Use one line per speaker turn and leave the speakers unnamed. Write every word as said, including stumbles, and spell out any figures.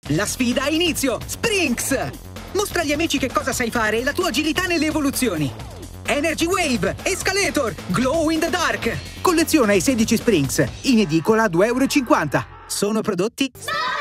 La sfida ha inizio! Sprinx! Mostra agli amici che cosa sai fare e la tua agilità nelle evoluzioni. Energy Wave, Escalator, Glow in the Dark. Colleziona i sedici Sprinx, in edicola a due e cinquanta euro. Sono prodotti...